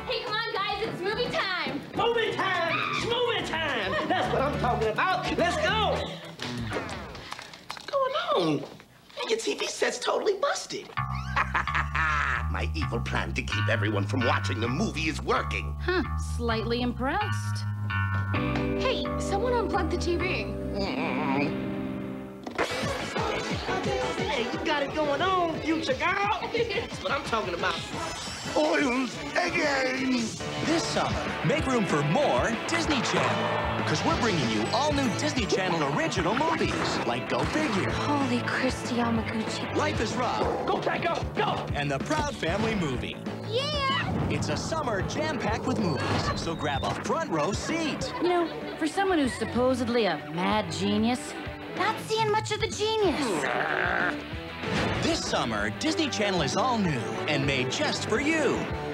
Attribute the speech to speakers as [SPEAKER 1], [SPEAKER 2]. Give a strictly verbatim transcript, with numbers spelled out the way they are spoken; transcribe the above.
[SPEAKER 1] Hey, come on, guys, it's movie time.
[SPEAKER 2] Movie time! Movie time! That's what I'm talking about. Let's go! What's going on? Your T V set's totally busted.
[SPEAKER 3] My evil plan to keep everyone from watching the movie is working.
[SPEAKER 4] Huh, slightly impressed.
[SPEAKER 1] Hey, someone unplugged the T V.
[SPEAKER 2] Hey, you got it going on, future girl. That's what I'm talking about.
[SPEAKER 3] Oils again!
[SPEAKER 5] This summer, make room for more Disney Channel. Because we're bringing you all new Disney Channel original movies, like Go Figure.
[SPEAKER 1] Holy Christy Yamaguchi.
[SPEAKER 5] Life is Rough.
[SPEAKER 2] Go, Jack, go, go!
[SPEAKER 5] And the Proud Family Movie.
[SPEAKER 1] Yeah!
[SPEAKER 5] It's a summer jam-packed with movies, so grab a front row seat.
[SPEAKER 4] You know, for someone who's supposedly a mad genius, not seeing much of the genius.
[SPEAKER 5] This summer, Disney Channel is all new and made just for you.